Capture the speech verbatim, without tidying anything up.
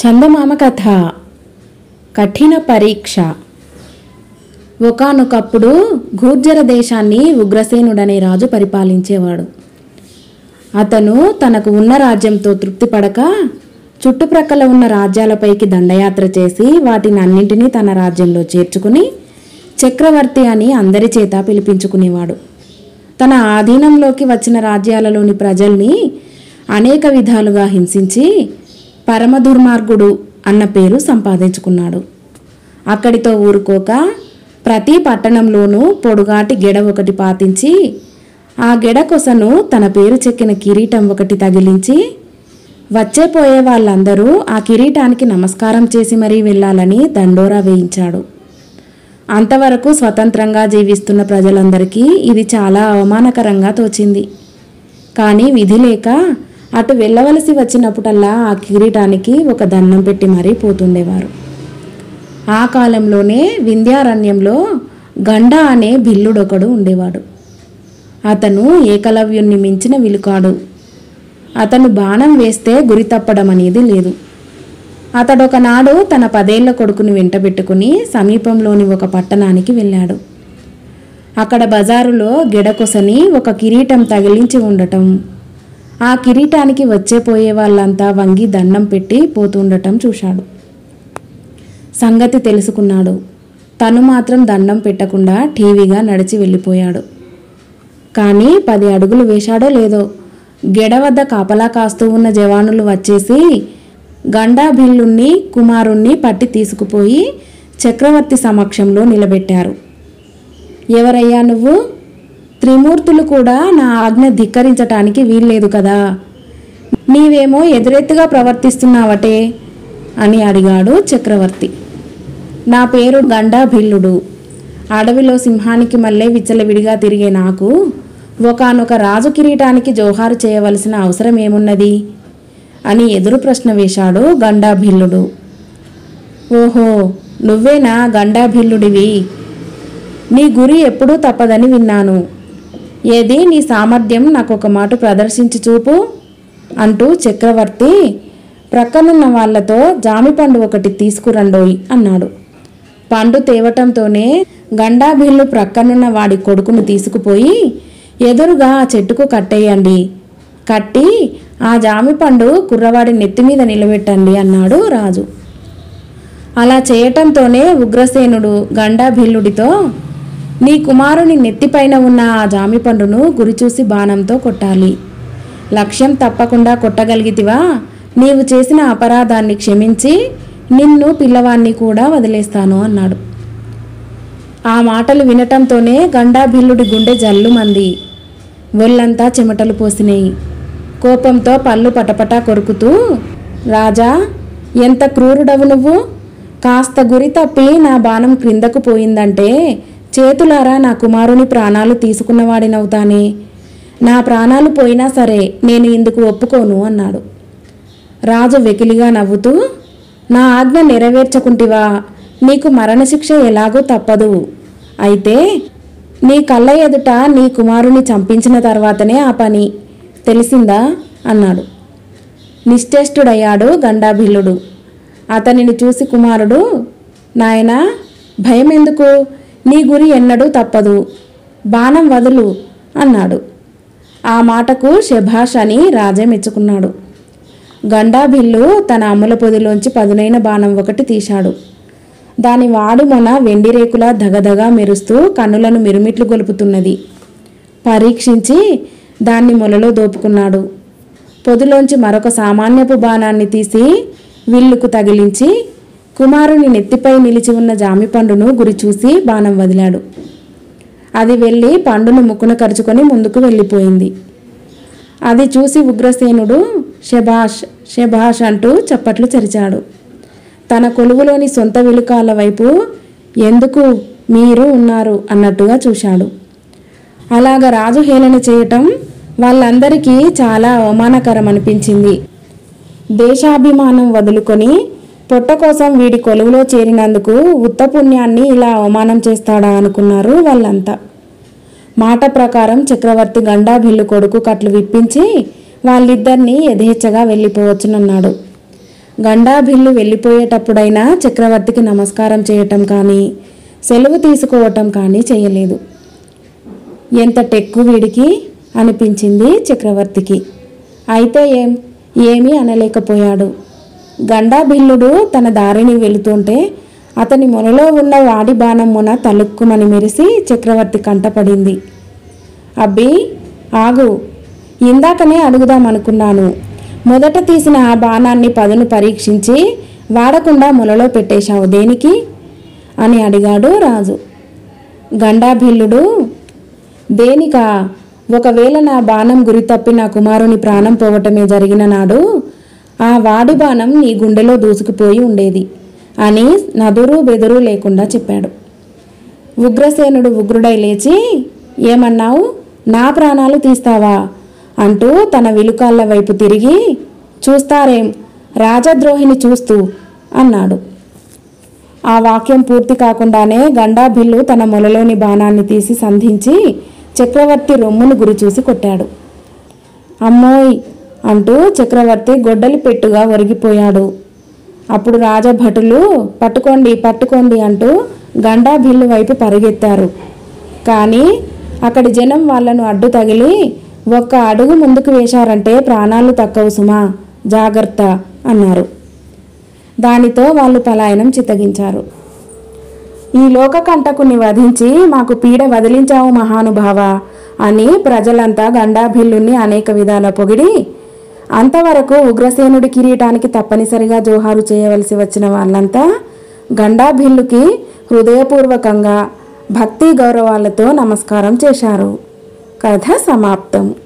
చందమామ కథ. కఠిన పరీక్ష. ఒకానొకప్పుడు గూర్జర దేశాన్ని ఉగ్రసేనుడనే రాజు పరిపాలించేవాడు. అతను తనకు ఉన్న రాజ్యంతో తృప్తిపడక చుట్టుప్రక్కల ఉన్న రాజ్యాలపైకి దండయాత్ర చేసి వాటిని అన్నింటినీ తన రాజ్యంలో చేర్చుకుని చక్రవర్తి అని అందరి చేత పిలిపించుకునేవాడు. తన ఆధీనంలోకి వచ్చిన రాజ్యాలలోని ప్రజల్ని అనేక విధాలుగా హింసించి పరమ దుర్మార్గుడు అన్న పేరు సంపాదించుకున్నాడు. అక్కడితో ఊరుకోక ప్రతి పట్టణంలోనూ పొడుగాటి గెడ ఒకటి పాతించి ఆ గెడ కొసను తన పేరు చెక్కిన కిరీటం ఒకటి తగిలించి వచ్చే పోయే వాళ్ళందరూ ఆ కిరీటానికి నమస్కారం చేసి మరీ వెళ్ళాలని దండోరా వేయించాడు. అంతవరకు స్వతంత్రంగా జీవిస్తున్న ప్రజలందరికీ ఇది చాలా అవమానకరంగా తోచింది. కానీ విధి లేక అటు వెళ్ళవలసి వచ్చినప్పుడల్లా ఆ కిరీటానికి ఒక దండం పెట్టి మరీ పోతుండేవారు. ఆ కాలంలోనే వింధ్యారణ్యంలో గండ అనే భిల్లుడొకడు ఉండేవాడు. అతను ఏకలవ్యుణ్ణి మించిన విలుకాడు. అతను బాణం వేస్తే గురి తప్పడం అనేది లేదు. అతడొకనాడు తన పదేళ్ల కొడుకుని వెంటబెట్టుకుని సమీపంలోని ఒక పట్టణానికి వెళ్ళాడు. అక్కడ బజారులో గెడకొసని ఒక కిరీటం తగిలించి ఉండటం, ఆ కిరీటానికి వచ్చే పోయే వాళ్ళంతా వంగి దండం పెట్టి పోతుండటం చూశాడు. సంగతి తెలుసుకున్నాడు. తను మాత్రం దండం పెట్టకుండా టీవీగా నడిచి వెళ్ళిపోయాడు. కానీ పది అడుగులు వేశాడో లేదో గెడ వద్ద కాపలా కాస్తూ ఉన్న జవానులు వచ్చేసి గండా భిల్లుణ్ణి కుమారుణ్ణి పట్టి తీసుకుపోయి చక్రవర్తి సమక్షంలో నిలబెట్టారు. ఎవరయ్యా నువ్వు? త్రిమూర్తులు కూడా నా ఆజ్ఞ ధిక్కరించటానికి వీల్లేదు కదా, నీవేమో ఎదురెత్తుగా ప్రవర్తిస్తున్నావటే అని అడిగాడు చక్రవర్తి. నా పేరు గండా భిల్లుడు. అడవిలో సింహానికి మళ్ళీ విచ్చలవిడిగా తిరిగే నాకు ఒకానొక రాజు కిరీటానికి జోహారు చేయవలసిన అవసరం ఏమున్నది అని ఎదురు ప్రశ్న వేశాడు గండా భిల్లుడు. ఓహో, నువ్వేనా గండా భిల్లుడివి? నీ గురి ఎప్పుడూ తప్పదని విన్నాను. ఏది నీ సామర్థ్యం నాకు ఒక మాట ప్రదర్శించి చూపు అంటూ చక్రవర్తి ప్రక్కనున్న వాళ్లతో జామి పండు ఒకటి తీసుకురండోయ్ అన్నాడు. పండు తేవటంతోనే గండాభిల్లు ప్రక్కనున్న వాడి కొడుకును తీసుకుపోయి ఎదురుగా ఆ చెట్టుకు కట్టేయండి, కట్టి ఆ జామి పండు కుర్రవాడి నెత్తిమీద నిలబెట్టండి అన్నాడు రాజు. అలా చేయటంతోనే ఉగ్రసేనుడు గండాభిల్లుడితో, నీ కుమారుని నెత్తిపైన ఉన్న ఆ జామి పండును గురిచూసి బాణంతో కొట్టాలి. లక్ష్యం తప్పకుండా కొట్టగలిగితివా నీవు చేసిన అపరాధాన్ని క్షమించి నిన్ను పిల్లవాణ్ణి కూడా వదిలేస్తాను అన్నాడు. ఆ మాటలు వినటంతోనే గండాభిల్లుడి గుండె జల్లుమంది. ఒళ్ళంతా చెమటలు పోసినాయి. కోపంతో పళ్ళు పటపటా కొరుకుతూ, రాజా, ఎంత క్రూరుడవు నువ్వు! కాస్త గురి తప్పి నా బాణం క్రిందకు పోయిందంటే చేతులారా నా కుమారుని ప్రాణాలు తీసుకున్నవాడినవుతానే. నా ప్రాణాలు పోయినా సరే నేను ఇందుకు ఒప్పుకోను అన్నాడు. రాజు వెకిలిగా నవ్వుతూ, నా ఆజ్ఞ నెరవేర్చకుంటివా నీకు మరణశిక్ష ఎలాగో తప్పదు. అయితే నీ కళ్ళ ఎదుట నీ కుమారుని చంపించిన తర్వాతనే ఆ పని, తెలిసిందా అన్నాడు. నిశ్చేష్టుడయ్యాడు గండాభిల్లుడు. అతనిని చూసి కుమారుడు, నాయనా, భయం ఎందుకు? నీ గురి ఎన్నడూ తప్పదు, బాణం వదులు అన్నాడు. ఆ మాటకు శభాష్ అని రాజే మెచ్చుకున్నాడు. గండాభిల్లు తన అమ్ముల పొదిలోంచి పదునైన బాణం ఒకటి తీశాడు. దాని వాడు మొన వెండి రేకులా దగదగా మెరుస్తూ కన్నులను మిరుమిట్లు గొలుపుతున్నది. పరీక్షించి దాన్ని మొలలో దోపుకున్నాడు. పొదిలోంచి మరొక సామాన్యపు బాణాన్ని తీసి విల్లుకు తగిలించి కుమారుని నెత్తిపై నిలిచి ఉన్న జామి పండును గురి చూసి బాణం వదిలాడు. అది వెళ్ళి పండును ముక్కున కరుచుకొని ముందుకు వెళ్ళిపోయింది. అది చూసి ఉగ్రసేనుడు శభాష్ శభాష్ అంటూ చప్పట్లు చరిచాడు. తన కొలువులోని సొంత విలుకాల వైపు ఎందుకు మీరు ఉన్నారు అన్నట్టుగా చూశాడు. అలాగ రాజు హేళన చేయటం వాళ్ళందరికీ చాలా అవమానకరం అనిపించింది. దేశాభిమానం వదులుకొని పొట్ట కోసం వీడి కొలువులో చేరినందుకు ఉత్తపుణ్యాన్ని ఇలా అవమానం చేస్తాడా అనుకున్నారు వాళ్ళంతా. మాట ప్రకారం చక్రవర్తి గండాభిల్లు కొడుకు కట్లు విప్పించి వాళ్ళిద్దరినీ యథేచ్ఛగా వెళ్ళిపోవచ్చునన్నాడు. గండాభిల్లు వెళ్ళిపోయేటప్పుడైనా చక్రవర్తికి నమస్కారం చేయటం కానీ సెలవు తీసుకోవటం కానీ చేయలేదు. ఎంత టెక్కు వీడికి అనిపించింది చక్రవర్తికి. అయితే ఏం ఏమీ అనలేకపోయాడు. గండాభిల్లుడు తన దారిని వెళుతుంటే అతని మొనలో ఉన్న వాడి బాణం మొన తలుక్కుమని మెరిసి చక్రవర్తి కంటపడింది. అబ్బి ఆగు, ఇందాకనే అడుగుదామనుకున్నాను. మొదట తీసిన ఆ బాణాన్ని పదును పరీక్షించి వాడకుండా మొలలో పెట్టేశావు దేనికి అని అడిగాడు రాజు. గండాభిల్లుడు, దేనికా? ఒకవేళ నా బాణం గురి తప్పి నా కుమారుని ప్రాణం పోవటమే జరిగిన నాడు ఆ వాడి బాణం నీ గుండెలో దూసుకుపోయి ఉండేది అని నదురు బెదురు లేకుండా చెప్పాడు. ఉగ్రసేనుడు ఉగ్రుడై లేచి, ఏమన్నావు? నా ప్రాణాలు తీస్తావా అంటూ తన విలుకాళ్ళ వైపు తిరిగి, చూస్తారేం రాజద్రోహిని చూస్తూ అన్నాడు. ఆ వాక్యం పూర్తి కాకుండానే గండాభిల్లు తన మొలలోని బాణాన్ని తీసి సంధించి చక్రవర్తి రొమ్మును గురి చూసి కొట్టాడు. అమ్మోయ్ అంటూ చక్రవర్తి గొడ్డలి పెట్టుగా ఒరిగిపోయాడు. అప్పుడు రాజభటులు పట్టుకోండి పట్టుకోండి అంటూ గండాభిల్లు వైపు పరిగెత్తారు. కానీ అక్కడి జనం వాళ్లను అడ్డు తగిలి, ఒక్క అడుగు ముందుకు వేశారంటే ప్రాణాలు తక్కవు సుమా, జాగ్రత్త అన్నారు. దానితో వాళ్ళు పలాయనం చిత్తగించారు. ఈ లోకకంటకుని వధించి మాకు పీడ వదిలించావు మహానుభావ అని ప్రజలంతా గండాభిల్లుని అనేక విధాల పొగిడి, అంతవరకు ఉగ్రసేనుడి కిరీటానికి తప్పనిసరిగా జోహారు చేయవలసి వచ్చిన వాళ్ళంతా గండాభిల్లుకి హృదయపూర్వకంగా భక్తి గౌరవాలతో నమస్కారం చేశారు. కథ సమాప్తం.